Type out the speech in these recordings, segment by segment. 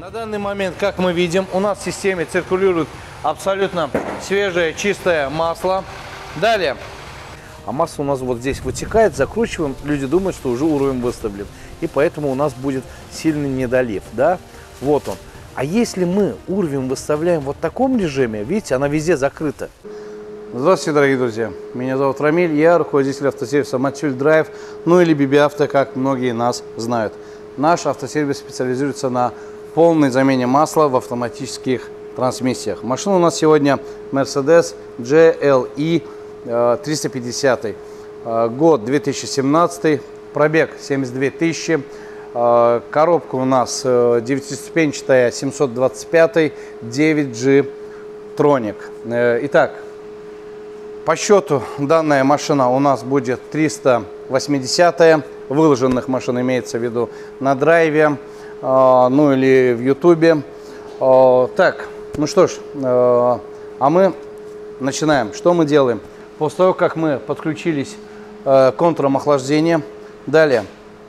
На данный момент, как мы видим, у нас в системе циркулирует абсолютно свежее, чистое масло. Далее. А масло у нас вот здесь вытекает, закручиваем. Люди думают, что уже уровень выставлен. И поэтому у нас будет сильный недолив. Да? Вот он. А если мы уровень выставляем вот в таком режиме, видите, она везде закрыта. Здравствуйте, дорогие друзья. Меня зовут Рамиль, я руководитель автосервиса Matul Drive, ну или BB Auto, как многие нас знают. Наш автосервис специализируется на полной замене масла в автоматических трансмиссиях. Машина у нас сегодня Mercedes GLE 350. Год 2017, пробег 72 тысячи. Коробка у нас 9-ступенчатая 725 9G Tronic. Итак, по счету данная машина у нас будет 380-я. Выложенных машин имеется в виду на драйве, ну или в ютубе. Так, ну что ж, а мы начинаем. Что мы делаем? После того, как мы подключились к контурам охлаждения, далее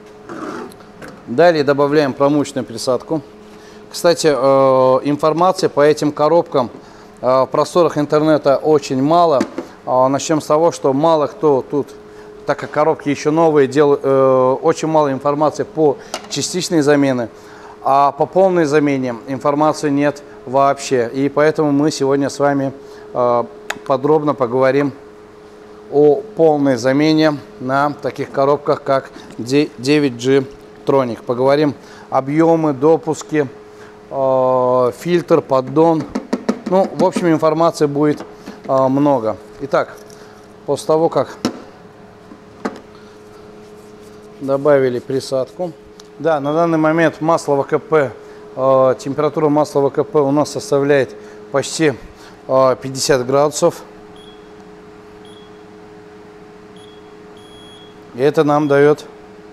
добавляем промывочную присадку. Кстати, информации по этим коробкам в просторах интернета очень мало. Начнем с того, что мало кто тут, так как коробки еще новые, делают очень мало информации по частичной замене, а по полной замене информации нет вообще. И поэтому мы сегодня с вами подробно поговорим о полной замене на таких коробках, как 9G Tronic. Поговорим объемы, допуски, фильтр, поддон. Ну, в общем, информации будет много. Итак, после того, как добавили присадку, да, на данный момент масло в АКП, температура масла в АКП у нас составляет почти 50 градусов. И это нам дает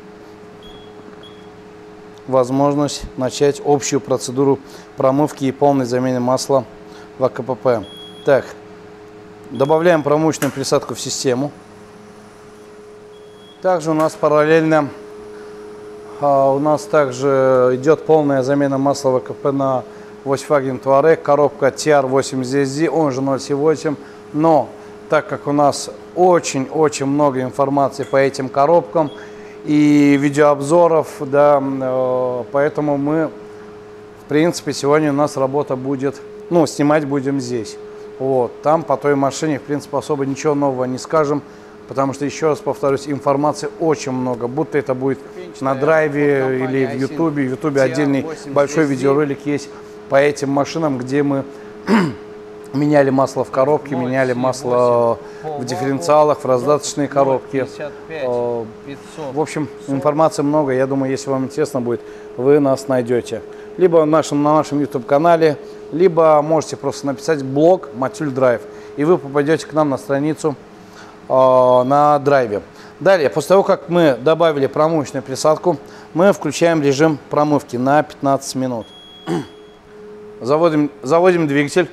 возможность начать общую процедуру промывки и полной замены масла в АКПП. Так, добавляем промывочную присадку в систему. Также у нас параллельно идет полная замена масла в АКП на Volkswagen Touareg, коробка TR80SD, он же 078. Но так как у нас очень много информации по этим коробкам и видеообзоров, да, поэтому мы, в принципе, сегодня у нас работа будет, ну, снимать будем здесь. Вот, там по той машине, в принципе, особо ничего нового не скажем, потому что, еще раз повторюсь, информации очень много, будто это будет на драйве или в ютубе. В ютубе отдельный большой видеоролик есть по этим машинам, где мы меняли масло в коробке, меняли масло в дифференциалах, в раздаточной коробке. В общем, информации много. Я думаю, если вам интересно будет, вы нас найдете. Либо на нашем YouTube-канале, либо можете просто написать блог Matul Drive, и вы попадете к нам на страницу на драйве. Далее, после того, как мы добавили промывочную присадку, мы включаем режим промывки на 15 минут. Заводим двигатель.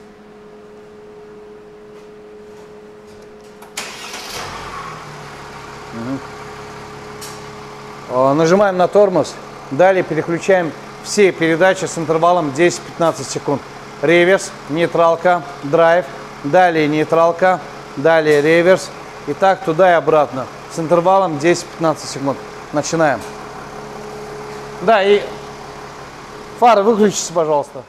Нажимаем на тормоз. Далее переключаем все передачи с интервалом 10-15 секунд. Реверс, нейтралка, драйв, далее нейтралка, далее реверс. И так туда и обратно с интервалом 10-15 секунд. Начинаем. Да, и фары выключите, пожалуйста.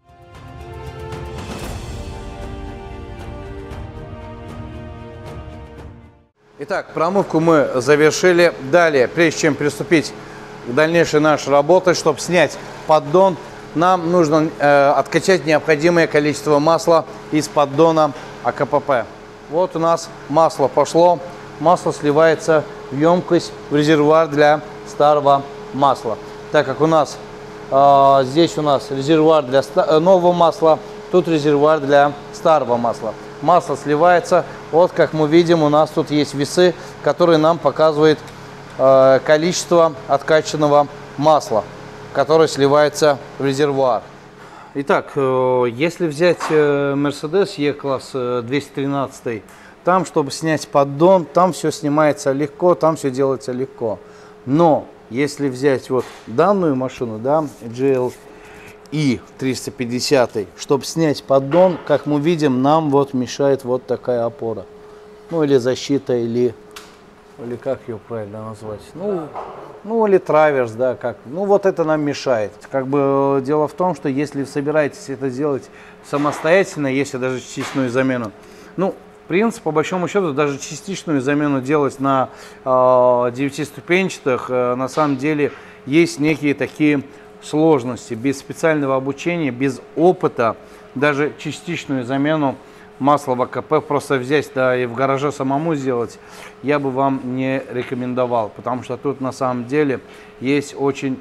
Итак, промывку мы завершили. Далее, прежде чем приступить к дальнейшей нашей работе, чтобы снять поддон, нам нужно откачать необходимое количество масла из поддона АКПП. Вот у нас масло пошло. Масло сливается в емкость, в резервуар для старого масла. Так как у нас здесь у нас резервуар для нового масла, тут резервуар для старого масла. Масло сливается. Вот как мы видим, у нас тут есть весы, которые нам показывают количество откачанного масла, которое сливается в резервуар. Итак, если взять Mercedes E-класс 213, там, чтобы снять поддон, там все снимается легко, там все делается легко. Но если взять вот данную машину, да, и 350. Чтобы снять поддон, как мы видим, нам вот мешает вот такая опора. Ну или защита, или как ее правильно назвать. Ну или траверс, да, как. Ну вот это нам мешает. Как бы дело в том, что если вы собираетесь это делать самостоятельно, если даже частичную замену, ну, в принципе, по большому счету, даже частичную замену делать на 9-ступенчатых, на самом деле, есть некие такие сложности. Без специального обучения, без опыта, даже частичную замену масла в АКП просто взять, да, и в гараже самому сделать, я бы вам не рекомендовал, потому что тут на самом деле есть очень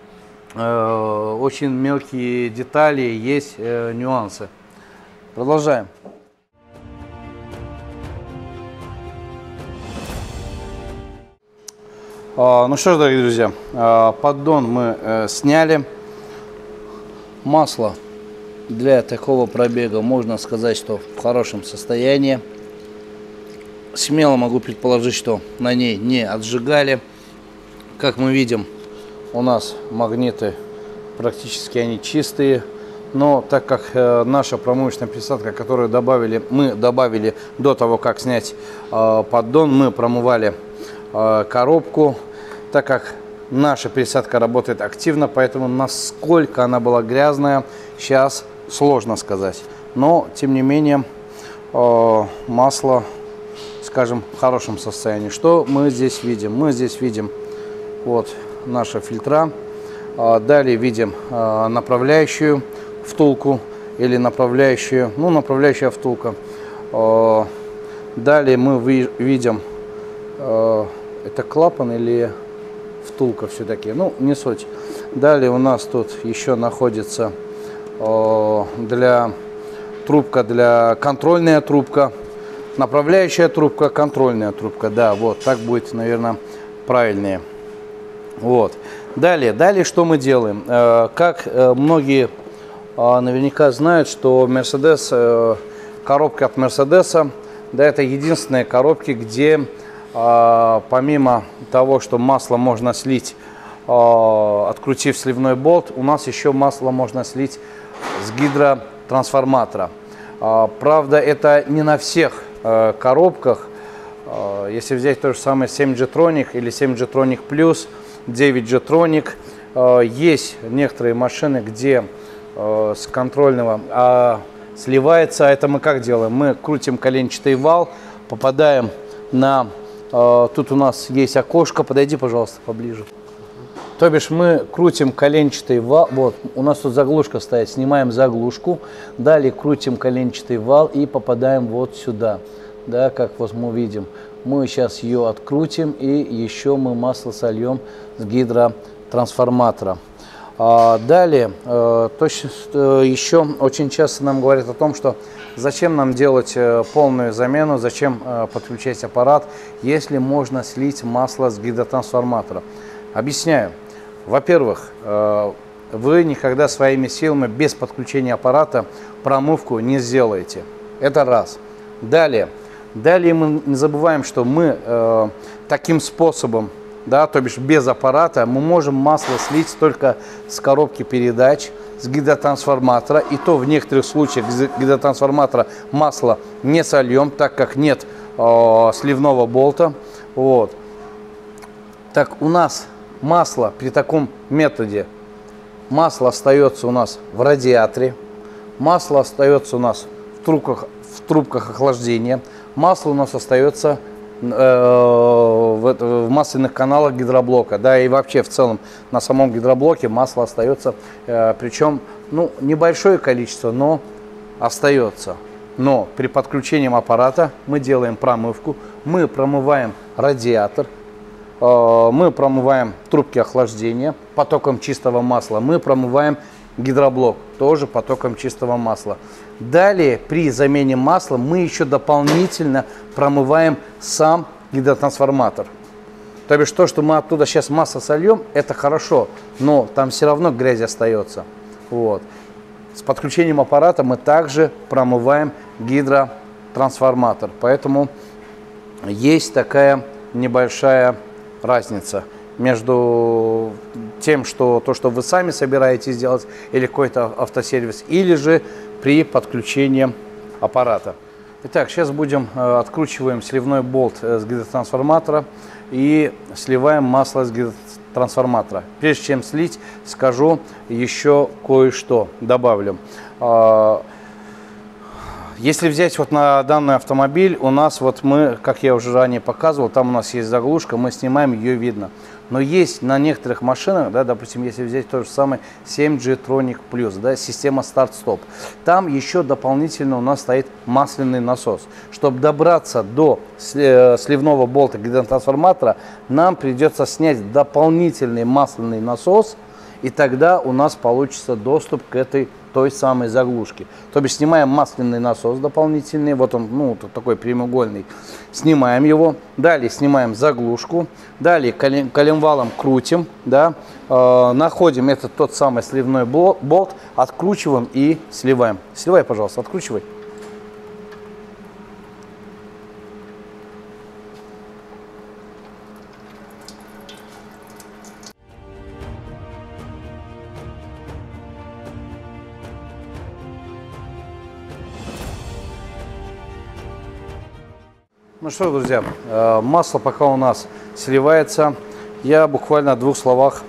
мелкие детали, есть нюансы. Продолжаем. Ну что ж, дорогие друзья, поддон мы сняли. Масло для такого пробега, можно сказать, что в хорошем состоянии. Смело могу предположить, что на ней не отжигали. Как мы видим, у нас магниты практически они чистые. Но так как наша промывочная присадка, которую мы добавили до того, как снять поддон, мы промывали коробку. Так как наша присадка работает активно, поэтому насколько она была грязная, сейчас сложно сказать. Но, тем не менее, масло, скажем, в хорошем состоянии. Что мы здесь видим? Мы здесь видим вот наши фильтра. Далее видим направляющую втулку или направляющая втулка. Далее мы видим, это клапан или втулка все-таки, ну не суть. Далее у нас тут еще находится контрольная трубка, направляющая трубка, контрольная трубка. Да, вот так будет, наверное, правильнее. Вот. Далее что мы делаем? Как многие наверняка знают, что Mercedes, коробка от Mercedes, да, это единственные коробки, где помимо того, что масло можно слить, открутив сливной болт, у нас еще масло можно слить с гидротрансформатора. Правда, это не на всех коробках. Если взять то же самое 7G-Tronic или 7G-Tronic Plus, 9G-Tronic, есть некоторые машины, где с контрольного сливается. Это мы как делаем? Мы крутим коленчатый вал, попадаем на... Тут у нас есть окошко. Подойди, пожалуйста, поближе. То бишь мы крутим коленчатый вал. Вот, у нас тут заглушка стоит. Снимаем заглушку. Далее крутим коленчатый вал и попадаем вот сюда. Да, как вот мы видим. Мы сейчас ее открутим и еще мы масло сольем с гидротрансформатора. Далее, еще очень часто нам говорят о том, что зачем нам делать полную замену, зачем подключать аппарат, если можно слить масло с гидротрансформатора. Объясняю. Во-первых, вы никогда своими силами без подключения аппарата промывку не сделаете. Это раз. Далее мы не забываем, что мы таким способом, да, то бишь без аппарата, мы можем масло слить только с коробки передач, с гидротрансформатора. И то в некоторых случаях с гидротрансформатора масло не сольем, так как нет сливного болта. Вот. Так у нас масло при таком методе, масло остается у нас в радиаторе, масло остается у нас в трубках охлаждения, масло у нас остается в масляных каналах гидроблока, да, и вообще в целом на самом гидроблоке масло остается, причем, ну, небольшое количество, но остается. Но при подключении аппарата мы делаем промывку, мы промываем радиатор, мы промываем трубки охлаждения потоком чистого масла, мы промываем гидроблок тоже потоком чистого масла. Далее при замене масла мы еще дополнительно промываем сам гидротрансформатор. То бишь то, что мы оттуда сейчас масло сольем, это хорошо, но там все равно грязь остается. Вот. С подключением аппарата мы также промываем гидротрансформатор. Поэтому есть такая небольшая разница между тем, что то, что вы сами собираетесь сделать, или какой-то автосервис, или же при подключении аппарата. Итак, сейчас откручиваем сливной болт с гидротрансформатора и сливаем масло с гидротрансформатора. Прежде чем слить, скажу еще кое-что, добавлю. Если взять вот на данный автомобиль, у нас вот мы, как я уже ранее показывал, там у нас есть заглушка, мы снимаем, ее видно. Но есть на некоторых машинах, да, допустим, если взять то же самое 7G Tronic Plus, да, система старт-стоп, там еще дополнительно у нас стоит масляный насос. Чтобы добраться до сливного болта гидротрансформатора, нам придется снять дополнительный масляный насос, и тогда у нас получится доступ к той самой заглушке. То есть снимаем масляный насос дополнительный, вот он, ну, такой прямоугольный, снимаем его, далее снимаем заглушку, далее коленвалом крутим, да, находим тот самый сливной болт, откручиваем и сливаем. Сливай, пожалуйста, откручивай. Ну что, друзья, масло пока у нас сливается, я буквально в 2 словах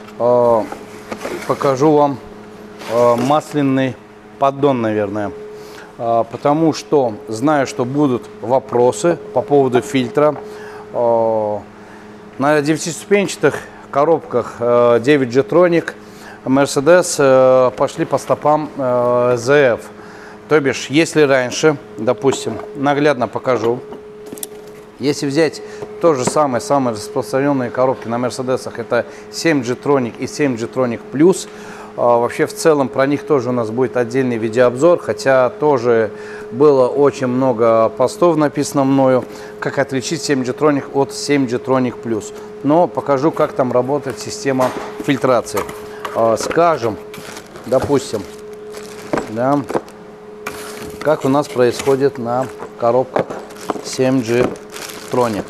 покажу вам масляный поддон, наверное. Потому что знаю, что будут вопросы по поводу фильтра. На 9-ступенчатых коробках 9G Tronic Mercedes пошли по стопам ZF. То бишь, если раньше, допустим, наглядно покажу, если взять то же самые распространенные коробки на Мерседесах, это 7G Tronic и 7G Tronic Plus. Вообще в целом про них тоже у нас будет отдельный видеообзор, хотя тоже было очень много постов написано мною, как отличить 7G Tronic от 7G Tronic Plus. Но покажу, как там работает система фильтрации. Скажем, допустим, да, как у нас происходит на коробках 7G Tronic.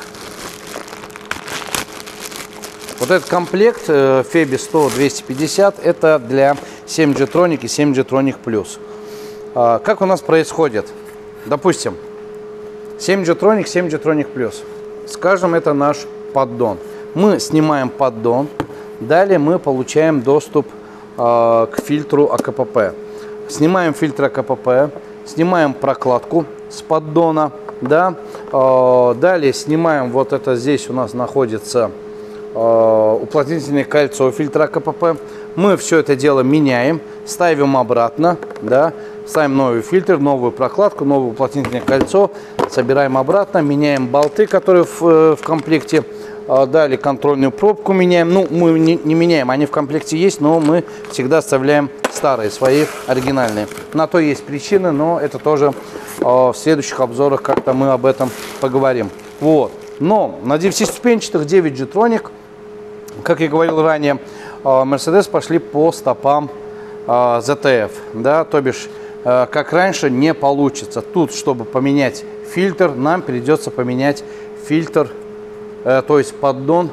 Вот этот комплект Febi 100-250 это для 7G Tronic и 7G Tronic Plus. Как у нас происходит? Допустим, 7G Tronic, 7G Tronic Plus. Скажем, это наш поддон. Мы снимаем поддон, далее мы получаем доступ к фильтру АКПП. Снимаем фильтр АКПП, снимаем прокладку с поддона. Да, далее снимаем вот это, здесь у нас находится уплотнительное кольцо фильтра КПП. Мы все это дело меняем, ставим обратно, да, ставим новый фильтр, новую прокладку, новое уплотнительное кольцо, собираем обратно, меняем болты, которые в комплекте, далее контрольную пробку меняем. Ну, мы не меняем, они в комплекте есть, но мы всегда оставляем старые, свои оригинальные. На то есть причины, но это тоже в следующих обзорах как-то мы об этом поговорим. Вот. Но на 9-ступенчатых 9G Tronic, как я говорил ранее, Mercedes пошли по стопам ZF. Да, то бишь, как раньше, не получится. Тут, чтобы поменять фильтр, нам придется поменять фильтр, то есть поддон,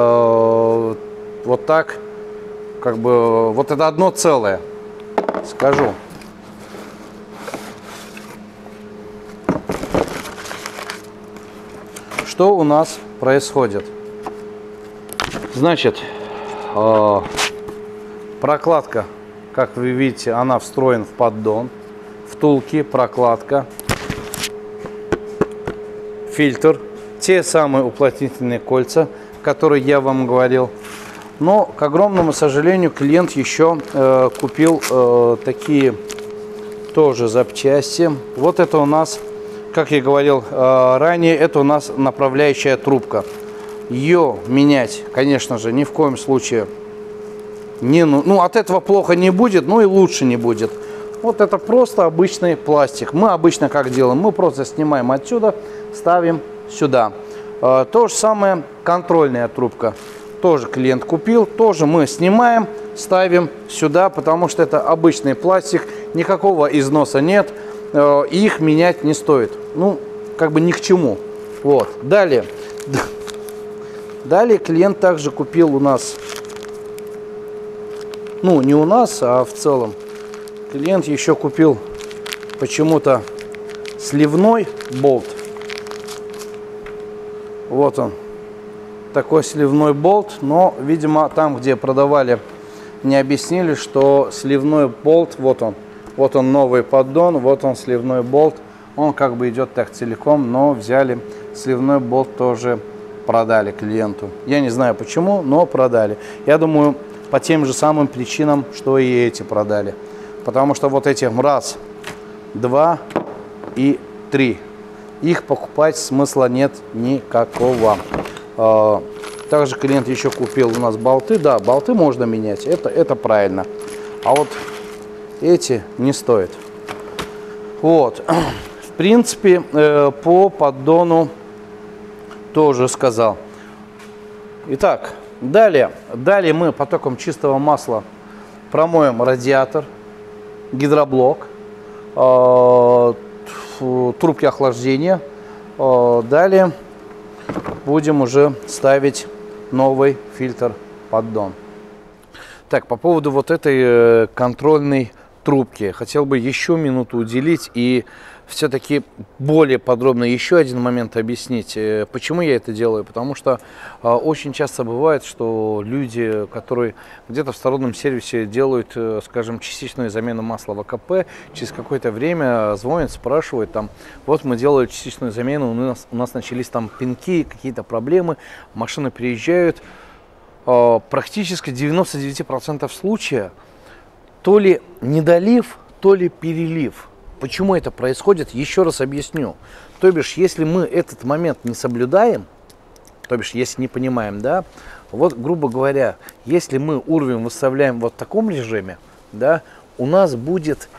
вот так, как бы, вот это одно целое, скажу. Что у нас происходит? Значит, прокладка, как вы видите, она встроена в поддон, втулки, прокладка, фильтр, те самые уплотнительные кольца, которые я вам говорил. Но, к огромному сожалению, клиент еще купил такие тоже запчасти. Вот это у нас, как я говорил ранее, это у нас направляющая трубка. Ее менять, конечно же, ни в коем случае не, ну, от этого плохо не будет, но и лучше не будет. Вот это просто обычный пластик. Мы обычно как делаем? Мы просто снимаем отсюда, ставим сюда. То же самое контрольная трубка. Тоже клиент купил, тоже мы снимаем, ставим сюда, потому что это обычный пластик, никакого износа нет, их менять не стоит. Ну, как бы ни к чему. Вот. Далее клиент также купил у нас Ну, не у нас, а в целом. Клиент еще купил почему-то сливной болт. Вот он. Такой сливной болт. Но, видимо, там, где продавали, не объяснили, что сливной болт, вот он. Вот он новый поддон, вот он сливной болт. Он как бы идет так целиком, но взяли сливной болт, тоже продали клиенту. Я не знаю почему, но продали. Я думаю, по тем же самым причинам, что и эти продали. Потому что вот эти раз, два и три. Их покупать смысла нет никакого. Также клиент еще купил у нас болты. Да, болты можно менять, это правильно. А вот эти не стоит. Вот. В принципе, по поддону тоже сказал. Итак, далее мы потоком чистого масла промоем радиатор, гидроблок, трубки охлаждения. Далее будем уже ставить новый фильтр поддон. Так, по поводу вот этой контрольной трубки хотел бы еще минуту уделить и все-таки более подробно еще один момент объяснить, почему я это делаю. Потому что очень часто бывает, что люди, которые где-то в стороннем сервисе делают, скажем, частичную замену масла в АКП, через какое-то время звонят, спрашивают, там, вот мы делали частичную замену, у нас начались там пинки, какие-то проблемы, машины приезжают. Практически 99% случаев то ли недолив, то ли перелив. Почему это происходит, еще раз объясню. То бишь, если мы этот момент не соблюдаем, то бишь, если не понимаем, да, вот, грубо говоря, если мы уровень выставляем вот в таком режиме, да, у нас будет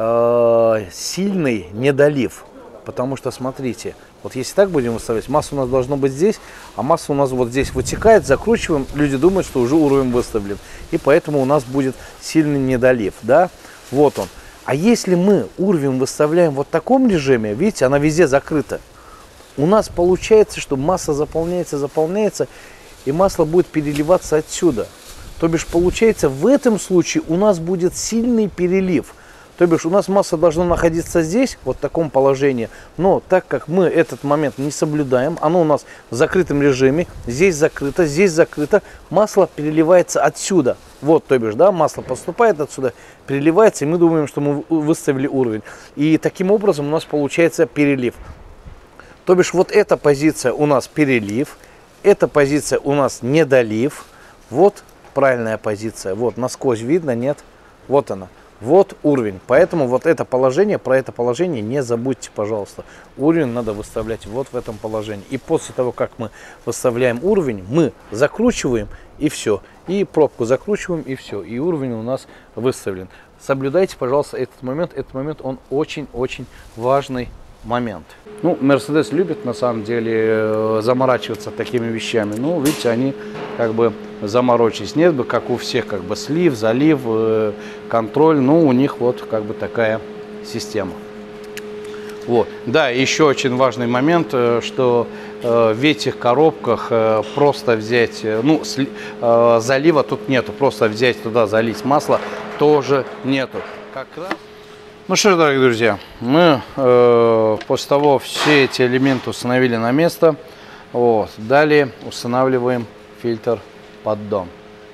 сильный недолив. Потому что, смотрите, вот если так будем выставлять, масса у нас должно быть здесь, а масса у нас вот здесь вытекает, закручиваем, люди думают, что уже уровень выставлен. И поэтому у нас будет сильный недолив, да, вот он. А если мы уровень выставляем вот в таком режиме, видите, она везде закрыта, у нас получается, что масса заполняется, и масло будет переливаться отсюда. То бишь, получается, в этом случае у нас будет сильный перелив. То бишь, у нас масса должна находиться здесь, вот в таком положении, но так как мы этот момент не соблюдаем, оно у нас в закрытом режиме, здесь закрыто, масло переливается отсюда. Вот, то бишь, да, масло поступает отсюда, переливается, и мы думаем, что мы выставили уровень. И таким образом у нас получается перелив. То бишь, вот эта позиция у нас перелив, эта позиция у нас недолив. Вот правильная позиция, вот насквозь видно, нет? Вот она. Вот уровень. Поэтому вот это положение, про это положение не забудьте, пожалуйста. Уровень надо выставлять вот в этом положении. И после того, как мы выставляем уровень, мы закручиваем и все. И пробку закручиваем и все. И уровень у нас выставлен. Соблюдайте, пожалуйста, этот момент. Этот момент, он очень-очень важный момент. Ну, Mercedes любит на самом деле заморачиваться такими вещами. Ну, видите, они как бы заморочились. Нет бы, как у всех, как бы слив, залив, контроль. Ну, у них вот как бы такая система. Вот. Да, еще очень важный момент, что в этих коробках просто взять, ну, залива тут нету. Просто взять туда, залить масло тоже нету. Как раз. Ну что ж, дорогие друзья, мы после того все эти элементы установили на место. Вот. Далее устанавливаем фильтр поддон.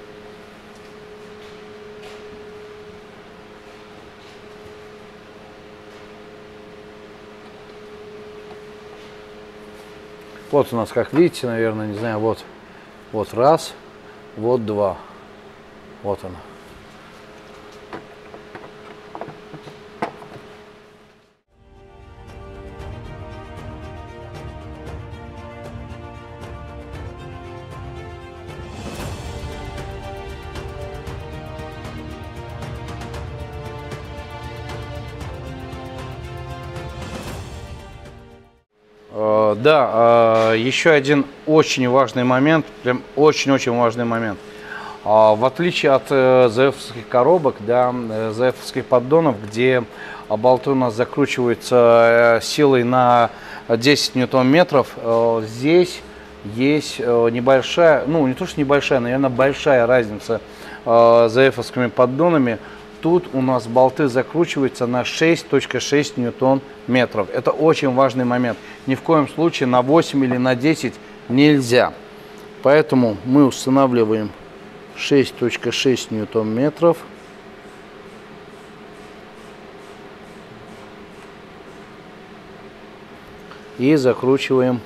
Вот у нас, как видите, наверное, не знаю, вот раз, вот два. Вот оно. Да, еще один очень важный момент, прям очень-очень важный момент. В отличие от ЗФ-ских коробок, да, ЗФ-ских поддонов, где болты у нас закручиваются силой на 10 ньютон-метров, здесь есть небольшая, ну не то что небольшая, наверное, большая разница ЗФ-овскими поддонами. Тут у нас болты закручиваются на 6,6 ньютон-метров. Это очень важный момент. Ни в коем случае на 8 или на 10 нельзя. Поэтому мы устанавливаем 6,6 ньютон-метров. И закручиваем.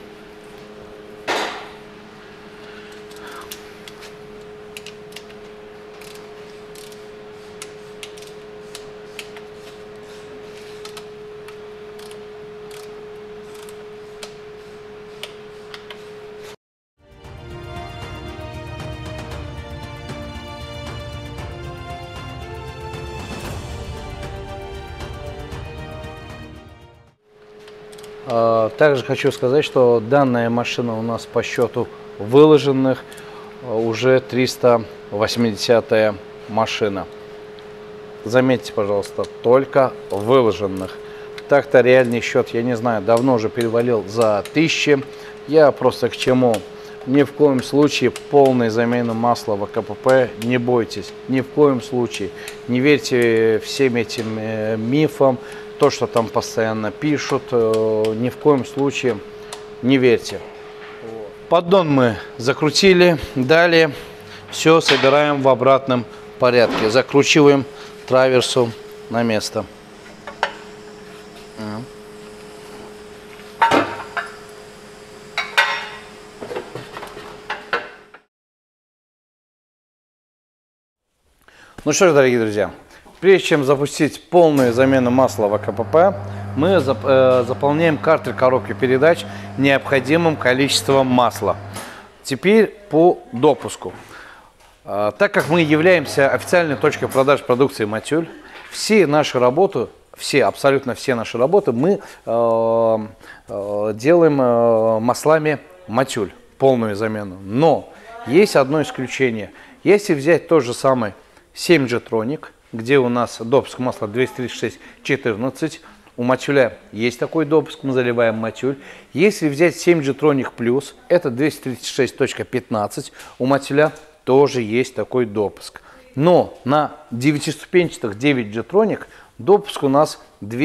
Также хочу сказать, что данная машина у нас по счету выложенных уже 380-я машина. Заметьте, пожалуйста, только выложенных. Так-то реальный счет, я не знаю, давно уже перевалил за 1000. Я просто к чему? Ни в коем случае полной замены масла в АКПП не бойтесь. Ни в коем случае. Не верьте всем этим мифам. То, что там постоянно пишут, ни в коем случае не верьте. Поддон мы закрутили. Далее все собираем в обратном порядке. Закручиваем траверсу на место. Ну что ж, дорогие друзья. Прежде чем запустить полную замену масла в АКПП, мы заполняем картер коробки передач необходимым количеством масла. Теперь по допуску. Так как мы являемся официальной точкой продаж продукции Матюль, абсолютно все наши работы мы делаем маслами Матюль, полную замену. Но есть одно исключение. Если взять тот же самый 7G-Tronic, где у нас допуск масла 236-14, у Матюля есть такой допуск, мы заливаем Матюль. Если взять 7G-Tronic Plus, это 236.15, у Матюля тоже есть такой допуск. Но на 9-ступенчатых 9G-Tronic допуск у нас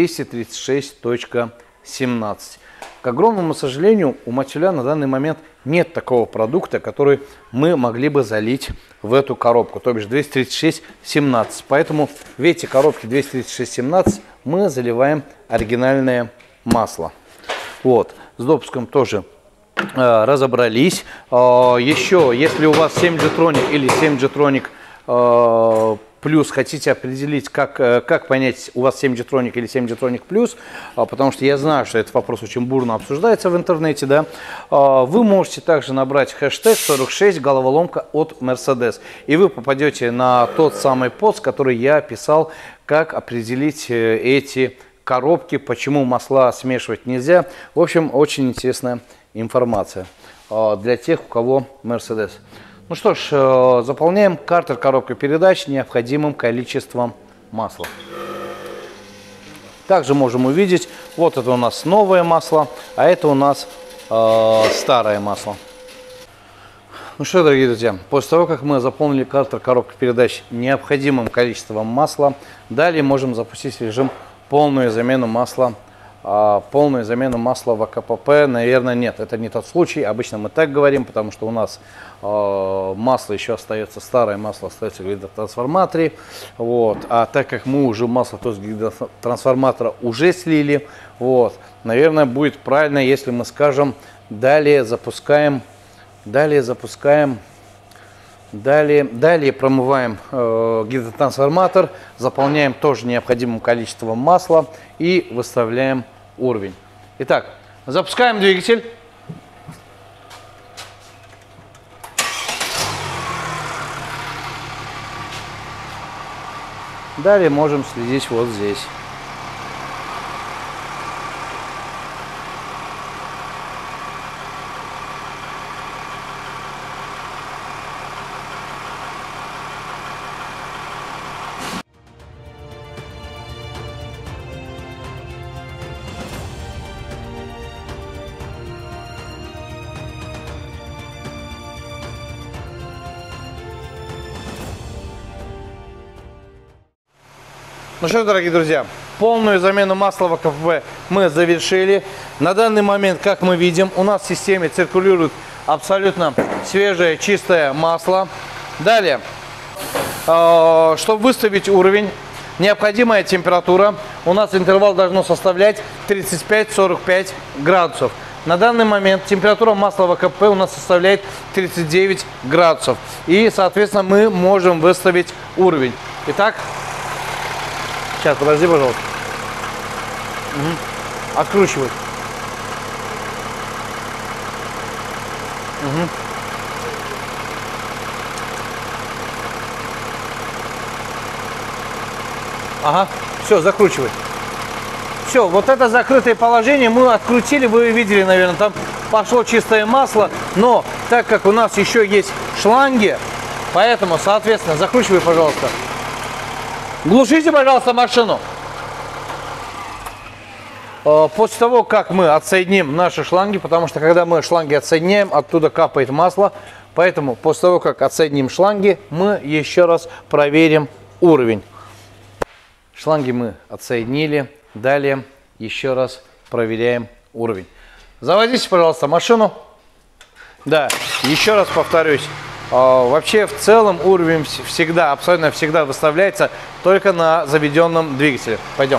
236.17. К огромному сожалению, у Матюля на данный момент нет такого продукта, который мы могли бы залить в эту коробку, то бишь 236.17. Поэтому в эти коробки 236.17 мы заливаем оригинальное масло. Вот, с допуском тоже разобрались. Еще, если у вас 7G-Tronic или 7G-Tronic Плюс хотите определить, как понять, у вас 7G-Tronic или 7G-Tronic Plus, потому что я знаю, что этот вопрос очень бурно обсуждается в интернете, да, вы можете также набрать хэштег 46 головоломка от Mercedes, и вы попадете на тот самый пост, который я писал, как определить эти коробки, почему масла смешивать нельзя. В общем, очень интересная информация для тех, у кого Mercedes. Ну что ж, заполняем картер коробкой передач необходимым количеством масла. Также можем увидеть, вот это у нас новое масло, а это у нас старое масло. Ну что, дорогие друзья, после того, как мы заполнили картер коробкой передач необходимым количеством масла, далее можем запустить режим полную замену масла. Полную замену масла в АКПП, наверное, нет. Это не тот случай. Обычно мы так говорим, потому что у нас масло еще остается, старое масло остается в гидротрансформаторе. Вот. А так как мы уже масло из гидротрансформатора уже слили, вот, наверное, будет правильно, если мы скажем, далее промываем гидротрансформатор, заполняем тоже необходимым количеством масла и выставляем уровень. Итак, запускаем двигатель. Далее можем следить вот здесь. Ну что, дорогие друзья, полную замену масла в АКПП мы завершили. На данный момент, как мы видим, у нас в системе циркулирует абсолютно свежее, чистое масло. Далее, чтобы выставить уровень, необходимая температура. У нас интервал должно составлять 35-45 градусов. На данный момент температура масла в АКПП у нас составляет 39 градусов. И, соответственно, мы можем выставить уровень. Итак, сейчас, подожди, пожалуйста. Угу. Откручивай. Угу. Ага, все, закручивай. Все, вот это закрытое положение мы открутили, вы видели, наверное, там пошло чистое масло, но так как у нас еще есть шланги, поэтому, соответственно, закручивай, пожалуйста. Глушите, пожалуйста, машину. После того, как мы отсоединим наши шланги, потому что когда мы шланги отсоединяем, оттуда капает масло, поэтому после того, как отсоединим шланги, мы еще раз проверим уровень. Шланги мы отсоединили. Далее еще раз проверяем уровень. Заводите, пожалуйста, машину. Да, еще раз повторюсь. Вообще, в целом, уровень всегда, абсолютно всегда выставляется только на заведенном двигателе. Пойдем.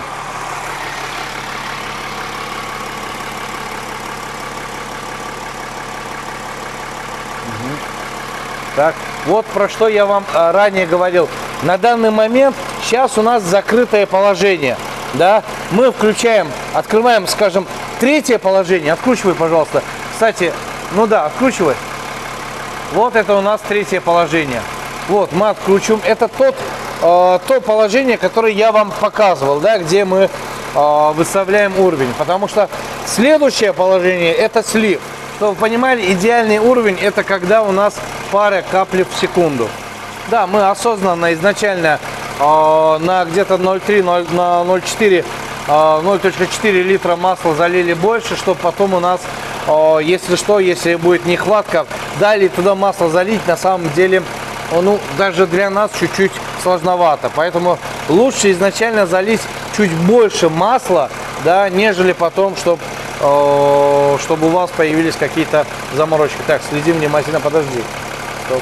Так, вот про что я вам ранее говорил. На данный момент сейчас у нас закрытое положение. Да, мы включаем, открываем, скажем, третье положение. Откручивай, пожалуйста. Кстати, ну да, откручивай. Вот это у нас третье положение. Вот, мы откручиваем. Это то положение, которое я вам показывал, да, где мы выставляем уровень. Потому что следующее положение — это слив. Чтобы вы понимали, идеальный уровень — это когда у нас пара капель в секунду. Да, мы осознанно изначально на где-то 0,3, на 0,4, 0,4 литра масла залили больше, чтобы потом у нас, если что, если будет нехватка, далее туда масло залить, на самом деле, ну, даже для нас чуть-чуть сложновато. Поэтому лучше изначально залить чуть больше масла, да, нежели потом, чтобы у вас появились какие-то заморочки. Так, следи внимательно, подожди. Стоп.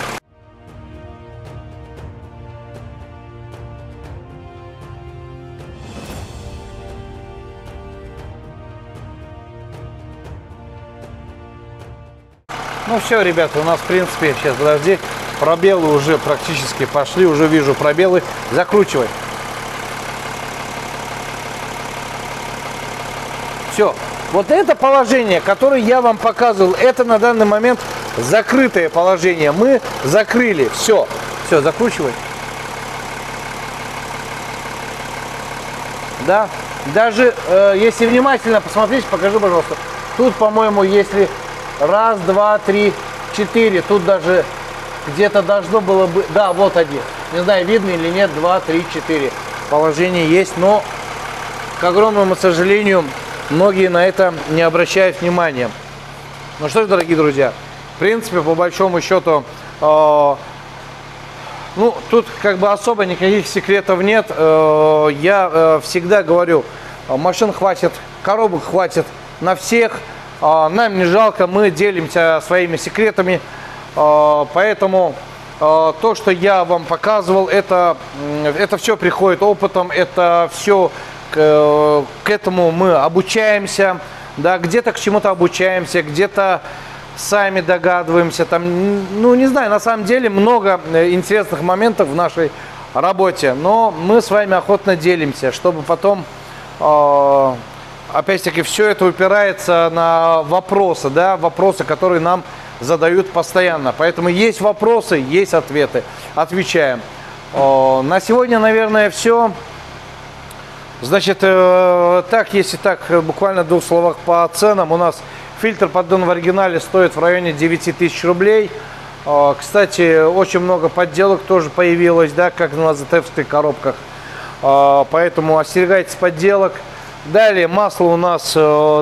Ну все, ребята, у нас, в принципе, сейчас, подожди, пробелы уже практически пошли, уже вижу пробелы. Закручивай. Все. Вот это положение, которое я вам показывал, это на данный момент закрытое положение. Мы закрыли. Все. Все, закручивай. Да. Даже если внимательно посмотреть, покажи, пожалуйста. Тут, по-моему, если... Раз, два, три, четыре. Тут даже где-то должно было быть... Да, вот один. Не знаю, видно или нет. 2, 3, 4. Положение есть, но, к огромному сожалению, многие на это не обращают внимания. Ну что ж, дорогие друзья, в принципе, по большому счету, ну, тут как бы особо никаких секретов нет. Я всегда говорю, машин хватит, коробок хватит на всех. Нам не жалко, мы делимся своими секретами, поэтому то, что я вам показывал, это все приходит опытом, это все к этому мы обучаемся, да, где-то к чему-то обучаемся, где-то сами догадываемся, там, ну не знаю, на самом деле много интересных моментов в нашей работе, но мы с вами охотно делимся, чтобы потом... Опять-таки, все это упирается на вопросы, да, вопросы, которые нам задают постоянно. Поэтому есть вопросы, есть ответы. Отвечаем. На сегодня, наверное, все. Значит, так, если так, буквально в двух словах по ценам. У нас фильтр поддон в оригинале стоит в районе 9000 рублей. Кстати, очень много подделок тоже появилось, да, как на ЗТФ-ских коробках. Поэтому остерегайтесь подделок. Далее масло у нас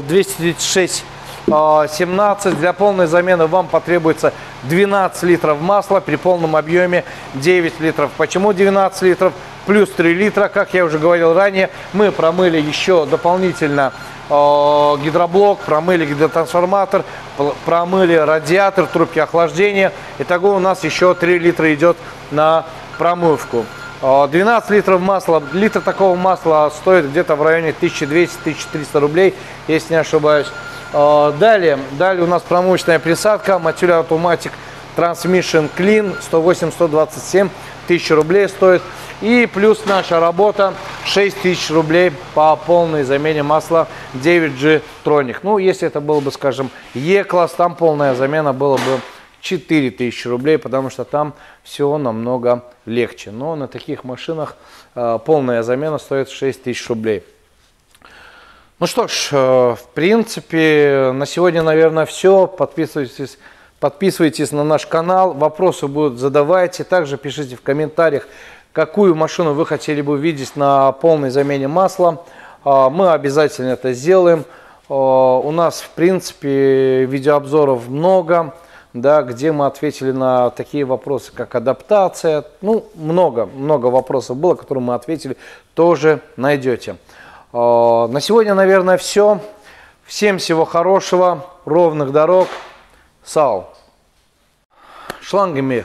236-17. Для полной замены вам потребуется 12 литров масла, при полном объеме 9 литров. Почему 12 литров? плюс 3 литра, как я уже говорил ранее. Мы промыли еще дополнительно гидроблок, промыли гидротрансформатор, промыли радиатор, трубки охлаждения. Итого у нас еще 3 литра идет на промывку. 12 литров масла. Литр такого масла стоит где-то в районе 1200-1300 рублей, если не ошибаюсь. Далее у нас промывочная присадка Matula Automatic Transmission Clean 108-127 тысяч рублей стоит. И плюс наша работа 6000 рублей по полной замене масла 9G Tronic. Ну, если это был бы, скажем, E-класс, там полная замена была бы 4000 рублей, потому что там все намного легче. Но на таких машинах полная замена стоит 6000 рублей. Ну что ж, в принципе, на сегодня, наверное, все. Подписывайтесь на наш канал, вопросы будут задавайте. Также пишите в комментариях, какую машину вы хотели бы видеть на полной замене масла. Мы обязательно это сделаем. У нас, в принципе, видеообзоров много, да, где мы ответили на такие вопросы, как адаптация. Ну, много вопросов было, которые мы ответили, тоже найдете. На сегодня, наверное, все. Всем всего хорошего, ровных дорог. Сау. Шлангами.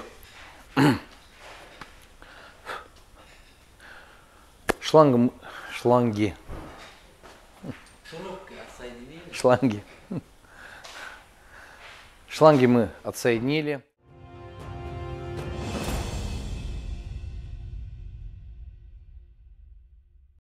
Шланги. Шланги мы отсоединили.